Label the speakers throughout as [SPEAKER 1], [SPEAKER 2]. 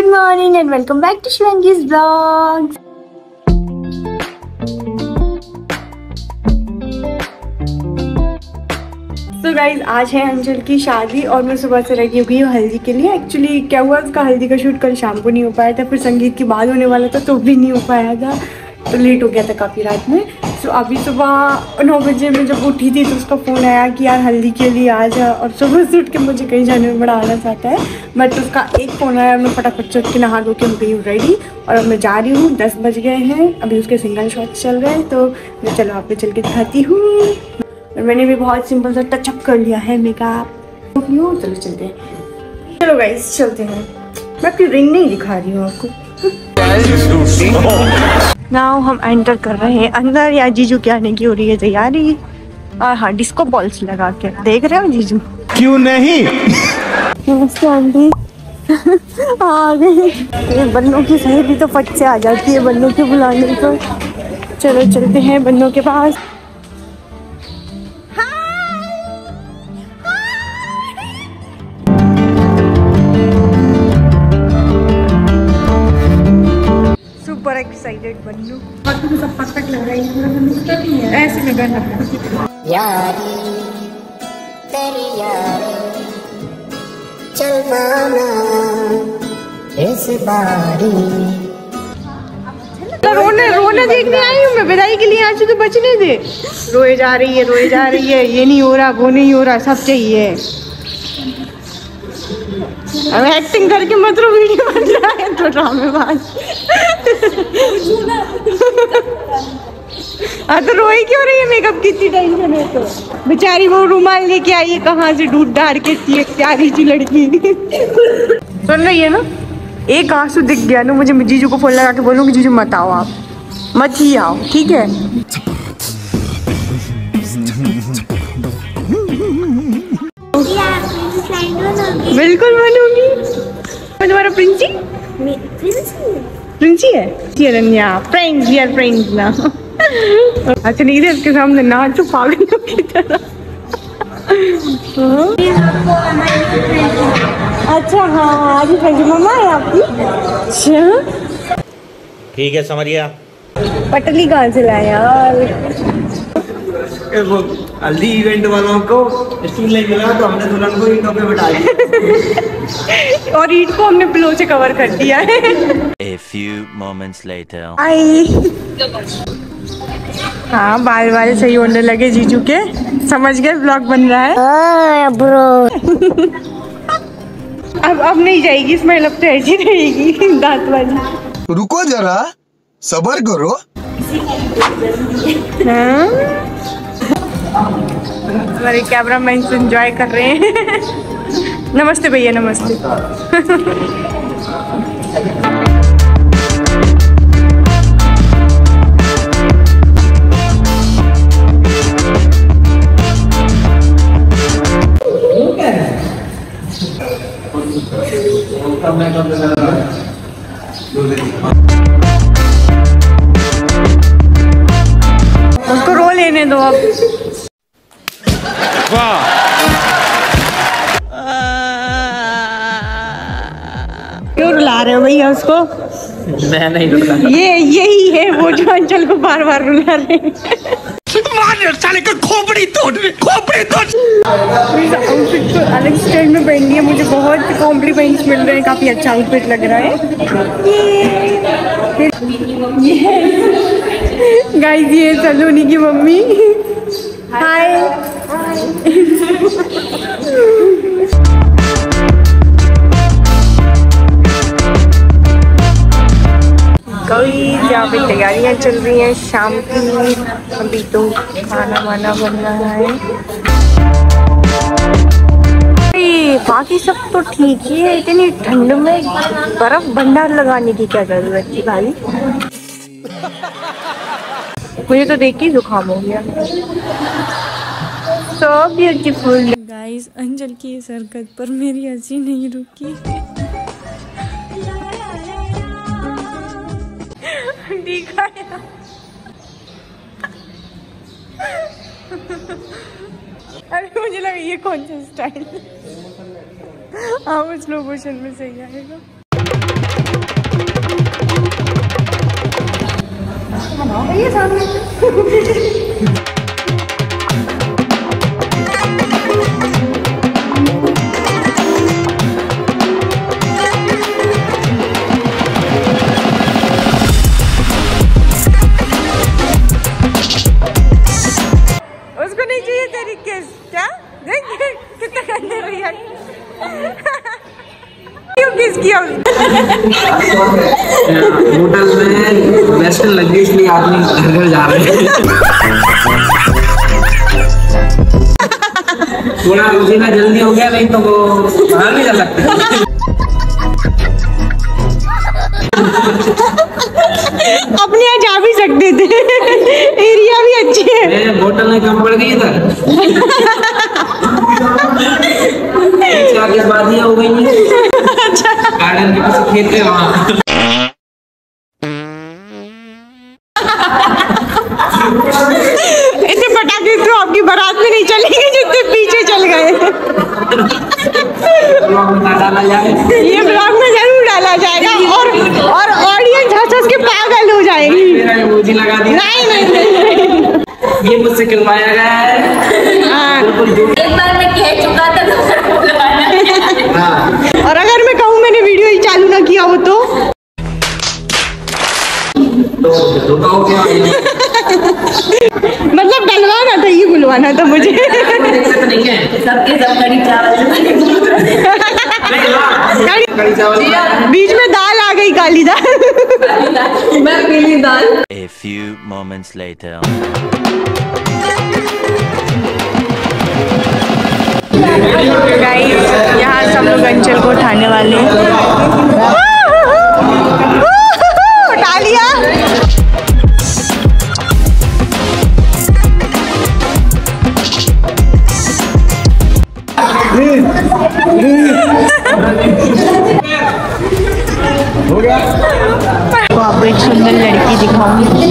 [SPEAKER 1] Good morning and welcome back to Shivangi's blogs. तो guys आज है अंजल की शादी और मैं सुबह से रेडी हो गई हूँ हल्दी के लिए। एक्चुअली क्या हुआ, उसका हल्दी का शूट कल शाम को नहीं हो पाया था, फिर संगीत की बात होने वाला था तो भी नहीं हो पाया था, तो लेट हो गया था काफ़ी रात में। तो अभी सुबह 9 बजे मैं जब उठी थी तो उसका फ़ोन आया कि यार हल्दी के लिए आ जा, और सुबह से उठ के मुझे कहीं जाने में बड़ा आलस आता है, बट उसका एक फ़ोन आया, मैं फटाफट से उठ के नहा धो के हो गई हूँ रेडी और अब मैं जा रही हूँ। 10 बज गए हैं, अभी उसके सिंगल शॉट्स चल रहे हैं, तो मैं चलो आप पे चल के दिखाती हूँ। और मैंने भी बहुत सिंपल सा टचअप कर लिया है, मेकअप। चलो चलते हैं, चलो गाइस चलते हैं। मैं अपनी रिंग नहीं दिखा रही हूँ आपको। नाउ हम एंटर कर रहे हैं अंदर। या जीजू के आने की हो रही है तैयारी। और हाँ, डिस्को बॉल्स लगा के देख रहे हो जीजू? क्यों नहीं। नमस्ते आंटी। आ गए। बन्नों की सहेली तो फट से आ जाती है बन्नों के बुलाने पर। चलो चलते हैं बन्नों के पास। सुपर एक्साइटेड बन्नू। बाकी तो सब परफेक्ट लग रहा है, ऐसे लगा यारी तेरी यारी चल माना इस बारी। रोने देखने आई हूँ मैं, विदाई के लिए आज तो बचने दे। रोए जा रही है, ये नहीं हो रहा, वो नहीं हो रहा, सब चाहिए। अब एक्टिंग करके मत रो, वीडियो बन रहा है तो ड्रामेबाज। तो रोई क्यों रही है? मेकअप की इतनी टेंशन है तो बेचारी वो रुमाल लेके आई है कहाँ से ढूंढ ढाड़ के, एक प्यारी सी लड़की। सुन रही है ना? एक आंसू दिख गया ना, मुझे जीजू को फोन लगा के बोलूँगी जीजू मत आओ, आप मत ही आओ, ठीक है? बिल्कुल बनूंगी मैं तुम्हारा प्रिंसी। प्रिंसी है ये Ranya. Friends, we are friends ना। अच्छा नहीं थे इसके सामने नाचो पागलों की तरह। अच्छा हाँ, आज फ्रेंड मम्मा है आपकी? अच्छा
[SPEAKER 2] ठीक है, समझिए।
[SPEAKER 1] पटली कहाँ से लाए यार?
[SPEAKER 3] वो हल्दी इवेंट वालों को स्टूल नहीं मिला तो हमने दुल्हन को ईंटों पे बिठा दिया
[SPEAKER 1] और ईंट को हमने पिलो से कवर कर दिया है।
[SPEAKER 2] A few moments later.
[SPEAKER 1] आई हाँ, बाल बाल सही होने लगे जीजू के, समझ गए ब्लॉग बन रहा है ब्रो। अब नहीं जाएगी स्मेल, अब तो ऐसी रहेगी दांत वाली।
[SPEAKER 4] रुको जरा सब्र करो।
[SPEAKER 1] हाँ? हमारे कैमरामैन एंजॉय कर रहे हैं। नमस्ते भैया, नमस्ते। उसको रो लेने दो अब। क्यों रुला रहे हो भैया उसको?
[SPEAKER 3] मैं नहीं रुला।
[SPEAKER 1] ये यही है वो जो अंचल को बार बार रुला रहे हैं।
[SPEAKER 4] साले का खोपड़ी तोड़।
[SPEAKER 1] आउटफिट तो अलग स्टाइल में पहन लिया, मुझे बहुत कॉम्प्लीमेंट्स मिल रहे हैं, काफी अच्छा आउटफिट लग रहा है। गाइस ये सलोनी की मम्मी। हाय। यहाँ पे तैयारियां चल रही हैं शाम की। अभी तो खाना वाना बन रहा है। बाकी सब तो ठीक ही है, इतनी ठंड में बर्फ भंडार लगाने की क्या जरूरत थी भाई? मुझे तो देख के जुकाम हो गया। So beautiful. गाइस अंजल की इस हरकत पर मेरी हंसी नहीं रुकी। दिखाया। अरे मुझे लगा ये कौन सा स्टाइल। हाँ वो स्लो मोशन में सही आएगा। ये सामने उसको नहीं चाहिए तेरी किस क्या देख कितना गंदे भैया क्यों किस किया
[SPEAKER 3] होटल में वेस्टर्न लग गई इसलिए आदमी घर घर जा रहे हैं। थोड़ा मुझे ना जल्दी हो गया नहीं तो वो बाहर नहीं जा सकते।
[SPEAKER 1] अपने यहाँ जा भी सकते थे एरिया भी अच्छी है।
[SPEAKER 3] होटल में कम पड़ गई इधर 40 बादियाँ हो गई गार्डन के पास खेत है वहाँ।
[SPEAKER 1] इतने पटाखे तो आपकी बारात में नहीं चलेंगे जितने पीछे चल गए।
[SPEAKER 3] डाला जाए
[SPEAKER 1] ये ब्लॉग में जरूर डाला जाएगा और ऑडियंस हंस हंस के पागल हो जाएगी।
[SPEAKER 3] मेरा इमोजी लगा दिया।
[SPEAKER 1] नहीं
[SPEAKER 3] ये मुझसे करवाया गया है।
[SPEAKER 1] हाँ।
[SPEAKER 5] एक बार मैं कह चुका था
[SPEAKER 1] और अगर मैं कहूँ मैंने वीडियो ही चालू ना किया हो तो
[SPEAKER 3] बताओ क्या
[SPEAKER 1] मतलब डलवाना था ये बुलवाना था मुझे।
[SPEAKER 3] नहीं है
[SPEAKER 5] सबके सब कड़ी चावल
[SPEAKER 3] कड़ी चावल
[SPEAKER 1] बीच में दाल आ गई, काली दाल।
[SPEAKER 5] मैं पीली दाल।
[SPEAKER 2] A few moments later.
[SPEAKER 1] Guys यहाँ सब लोग अंचल को उठाने वाले हैं। उठा लिया। तो आपको एक सुंदर लड़की दिखाऊंगी।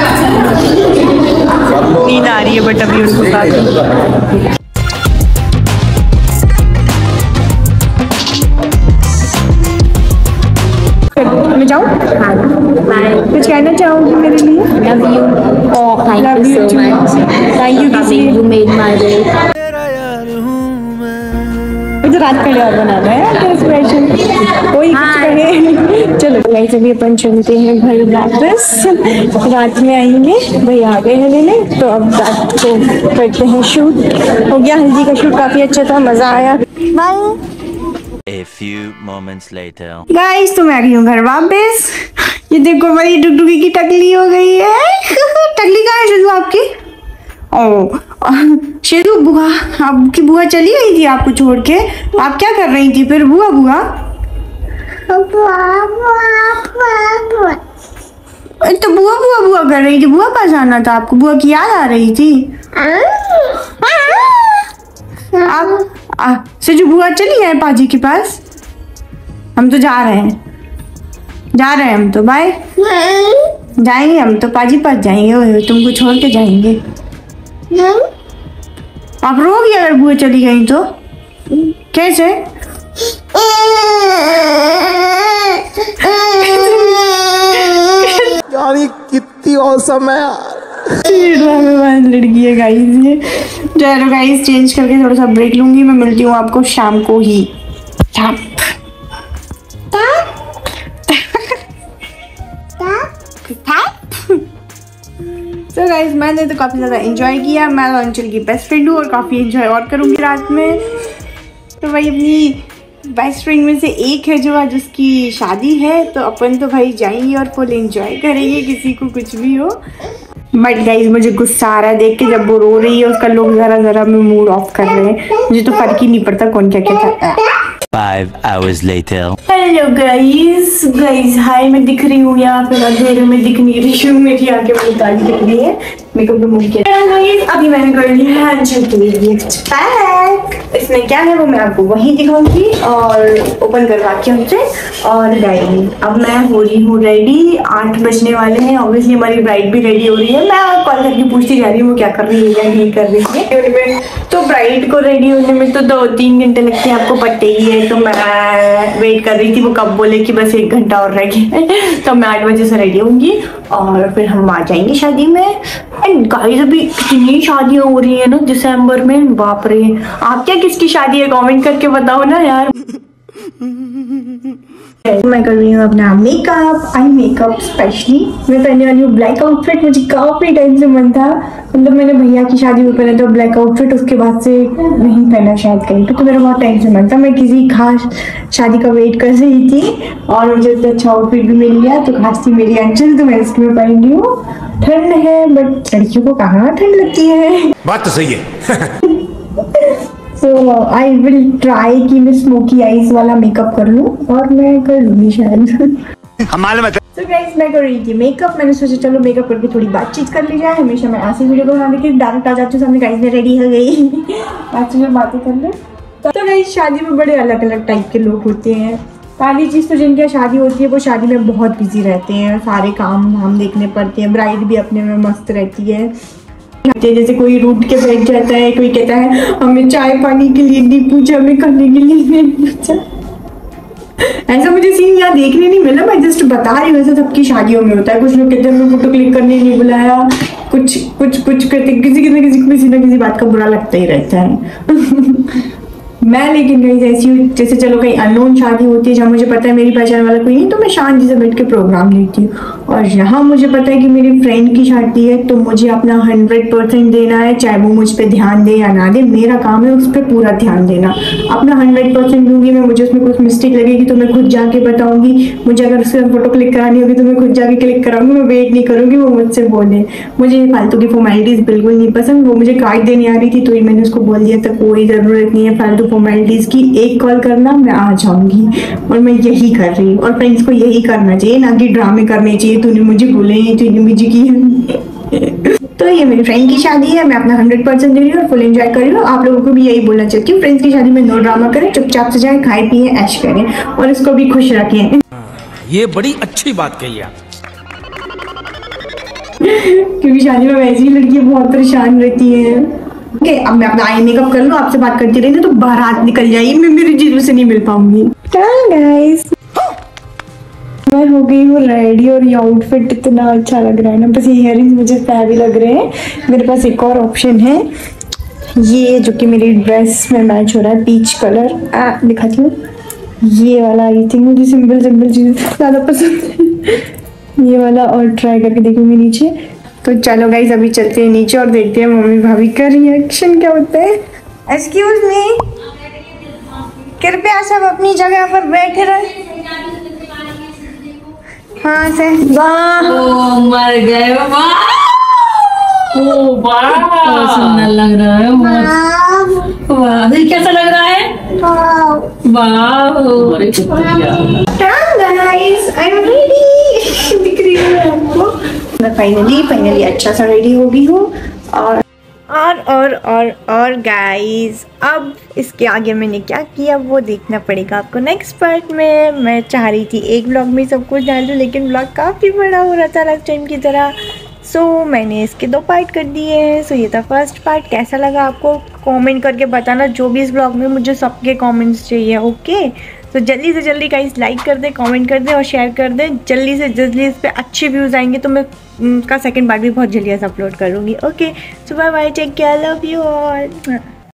[SPEAKER 1] नींद आ रही है बट अभी उनको काफी। मैं जाऊँ? कुछ कहना चाहूँगी मेरे लिए?
[SPEAKER 5] Love you. Oh, thank you so much.
[SPEAKER 1] Thank you
[SPEAKER 5] You made my day.
[SPEAKER 1] मुझे रात का और बनाना है स्पेशल। कोई कुछ कहे। चलो गाइस अभी अपन चलते हैं घर वापस। रात में आएंगे, भाई आ गए हैं लेने, तो अब रात को करते हैं शूट। हो गया हल्दी का शूट, काफी अच्छा था, मजा आया। Bye.
[SPEAKER 2] A few moments later.
[SPEAKER 1] Guys तो मैं आ गई हूँ घर वापस। ये देखो भाई टुकटुकी की टकली हो गई है। टकली कहाँ है शिजू आपकी? ओ शिजू बुआ, आपकी बुआ चली गई थी आपको छोड़ के। आप क्या कर रही थी फिर बुआ? बुआ तो बुआ बुआ बुआ कर रही थी। बुआ पास आना था आपको, बुआ की याद आ रही थी। आप शिजू बुआ चली गए पाजी के पास। हम तो जा रहे हैं हम तो। बाय। जाएंगे हम तो पाजी पास जाएंगे। ओए तुमको छोड़ के जाएंगे। आप रोगी अगर बुआ चली गई तो? कैसे?
[SPEAKER 4] यार ये कितनी औसम है यार।
[SPEAKER 1] लड़की है गाइस ये। चलो गाइस चेंज करके थोड़ा सा ब्रेक लूंगी। मैं मिलती हूँ आपको शाम को ही। तो गाइस मैंने तो काफ़ी ज़्यादा एंजॉय किया। मैं तो अंचल की बेस्ट फ्रेंड हूँ और काफ़ी एंजॉय और करूँगी रात में। तो भाई अपनी बेस्ट फ्रेंड में से एक है जो आज उसकी शादी है, तो अपन तो भाई जाएंगे और फुल एंजॉय करेंगे, किसी को कुछ भी हो। बट गाइज मुझे गुस्सा आ रहा है देख के, जब वो रो रही है उसका लोग ज़रा ज़रा में मूड ऑफ कर रहे हैं। मुझे तो फर्क ही नहीं पड़ता कौन क्या क्या करता है।
[SPEAKER 2] 5 hours later.
[SPEAKER 1] Hello guys hi. मैं दिख रही हूँ यहाँ पे, अंधेरे में दिख नहीं रही हूँ। मेरी आंखें बड़ी ताजी दिख रही है। मेकअप रिमूव किया। अभी मैंने कर लिया है अंचल के लिए गिफ्ट पैक। इसमें क्या है वो मैं आपको वही दिखाऊंगी और ओपन करवा के हमसे। और गाइस अब मैं हो रही हूँ रेडी। 8 बजने वाले हैं। ऑब्वियसली हमारी ब्राइड भी रेडी हो रही है। मैं कॉल करके पूछती जा रही हूँ वो क्या कर रही है या नहीं कर रही है। तो ब्राइड को रेडी होने में तो 2-3 घंटे लगते हैं, आपको पता ही है। हैं, तो मैं वेट कर रही थी वो कब बोले कि बस 1 घंटा और रह गया। तो मैं 8 बजे से रेडी होंगी और फिर हम आ जाएंगे शादी में। एंड गाइस अभी कितनी शादियां हो रही है ना दिसंबर में, बाप रे। आप क्या किसकी शादी है कमेंट करके बताओ ना यार। मैं कर रही हूँ अपना मेकअप, आई मेकअप स्पेशली। मैं पहनने वाली हूँ ब्लैक आउटफिट। मुझे काफी टाइम से मन था, मतलब मैंने भैया की शादी में पहना था ब्लैक आउटफिट, उसके बाद से नहीं पहना शायद कहीं पे। तो मेरा बहुत टाइम से मन था, मैं किसी खास शादी का वेट कर रही थी और मुझे इतना अच्छा आउटफिट भी मिल गया। तो खास थी मेरी अंचल, तो मैं इसके में पहन रही हूँ। ठंड है बट लड़कियों को कहाँ ठंड लगती है।
[SPEAKER 4] बात तो सही है।
[SPEAKER 1] तो आई विल ट्राई कि मैं स्मोकी आईज वाला मेकअप कर लूँ, और मैं कर लूँगी शायद। तो गाइस मैं कर रही थी मेकअप। मैंने सोचा चलो मेकअप करके थोड़ी बातचीत कर ली जाए। हमेशा मैं ऐसी वीडियो बनाने के डायरेक्ट आ जाती हूँ सामने, गाइस मैं रेडी हो गई, आज में बातें कर ले। तो गाइस शादी में बड़े अलग अलग टाइप के लोग होते हैं। पहली चीज़ तो जिनकी शादी होती है वो शादी में बहुत बिजी रहते हैं, सारे काम धाम देखने पड़ते हैं। ब्राइड भी अपने में मस्त रहती है। जैसे कोई रूठ के बैठ जाता है, कोई कहता है हमें चाय पानी के लिए नहीं पूछा, हमें खाने के लिए नहीं पूछा। ऐसा मुझे सीन यहाँ देखने नहीं मिला, मैं जस्ट बता रही हूँ। ऐसा सबकी शादियों में होता है। कुछ लोग कहते हैं हमें फोटो क्लिक करने नहीं बुलाया, कुछ कहते, किसी ना किसी बात का बुरा लगता ही रहता है। मैं लेकिन कहीं ऐसी हूँ, जैसे चलो कहीं अननोन शादी होती है जहाँ मुझे पता है मेरी पहचान वाला कोई नहीं, तो मैं शांति से बैठ के प्रोग्राम देखती हूँ। और यहाँ मुझे पता है कि मेरी फ्रेंड की शादी है, तो मुझे अपना 100% देना है, चाहे वो मुझ पर ध्यान दे या ना दे। मेरा काम है उस पर पूरा ध्यान देना, अपना 100% दूंगी मैं। मुझे उसमें कुछ मिस्टेक लगेगी तो मैं खुद जाके बताऊंगी। मुझे अगर उससे फोटो क्लिक करानी होगी तो मैं खुद जाके क्लिक कराऊंगी। मैं वेट नहीं करूंगी वो मुझसे बोले। मुझे ये फालतू की फॉर्मेलिटीज बिल्कुल नहीं पसंद। वो मुझे कार्ड देने आ रही थी तो मैंने उसको बोल दिया था कोई ज़रूरत नहीं है फालतू फॉर्मेलिटीज़ की, एक कॉल करना मैं आ जाऊंगी। और मैं यही कर रही हूँ, और फ्रेंड्स को यही करना चाहिए, ना कि ड्रामे करने चाहिए। तूने मुझे बोले, तूने मुझे किया। तो ये मेरी फ्रेंड की शादी है, मैं अपना 100% दे रही हूँ और फुल एंजॉय कर रही हूँ। आप लोगों को भी यही बोलना चाहती हूँ, फ्रेंड्स की शादी में नो ड्रामा करें, चुपचाप से जाएं, खाएं पिए, ऐश करें और इसको भी खुश रखें।
[SPEAKER 4] ये बड़ी अच्छी बात कही आप।
[SPEAKER 1] क्योंकि शादी में वैसी ही लड़कियां बहुत परेशान रहती हैं। ओके, अब मैं अपना आई मेकअप कर लूँ, आपसे बात करती रही तो बारात निकल जाएगी, मैं मेरी जीजू से नहीं मिल पाऊंगी। गाइस मैं हो गई हूँ रेडी और ये आउटफिट इतना अच्छा लग रहा है ना, बस ये इयररिंग्स मुझे भी लग रहे हैं। मेरे पास एक और ऑप्शन है, ये जो कि मेरी ड्रेस में मैच हो रहा है, पीच कलर। दिखाती हूँ, ये वाला आई थिंक मुझे सिंपल चीज ज़्यादा पसंद है, ये वाला। और ट्राई करके देखूंगी नीचे। तो चलो गाइस अभी चलते हैं नीचे और देखते हैं मम्मी भाभी का रिएक्शन क्या होता है। एक्सक्यूज मी, कृपया सब अपनी जगह पर बैठे रहे। हाँ से वाह,
[SPEAKER 5] ओ मर गए, वाह, ओ वाह, सुंदर लग रहा है, वाह, ये कैसा लग रहा है, वाह।
[SPEAKER 1] गाइस आई एम रेडी, दिख रही है आपको। मैं फाइनली अच्छा सा रेडी हो गई हूँ। और गाइस अब इसके आगे मैंने क्या किया वो देखना पड़ेगा आपको नेक्स्ट पार्ट में। मैं चाह रही थी एक ब्लॉग में सब कुछ डाल दूँ, लेकिन ब्लॉग काफ़ी बड़ा हो रहा था लास्ट टाइम की तरह, सो मैंने इसके 2 पार्ट कर दिए हैं। सो ये था फर्स्ट पार्ट। कैसा लगा आपको कमेंट करके बताना, जो भी इस ब्लॉग में, मुझे सबके कमेंट्स चाहिए। ओके, तो जल्दी से जल्दी गाइस लाइक कर दें, कमेंट कर दें और शेयर कर दें। जल्दी से जल्दी इस पर अच्छे व्यूज़ आएंगे तो मैं उनका सेकंड पार्ट भी बहुत जल्दी अपलोड करूँगी। Okay, so bye bye, take care, love you all.